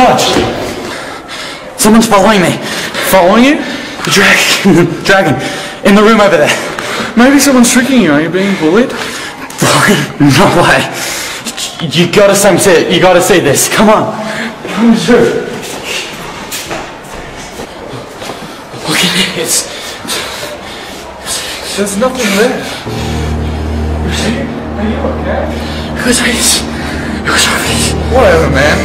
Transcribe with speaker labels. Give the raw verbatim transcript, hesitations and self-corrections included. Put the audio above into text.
Speaker 1: Dodge! Someone's following me.
Speaker 2: Following you?
Speaker 1: The dragon. Dragon. In the room over there.
Speaker 2: Maybe someone's tricking you. Are you being bullied?
Speaker 1: No way. You gotta see it. You gotta see this. Come on. Come through. Look at this.
Speaker 2: There's nothing there. Are you, are you okay?
Speaker 1: Who's this? Who's this?
Speaker 2: Whatever, man.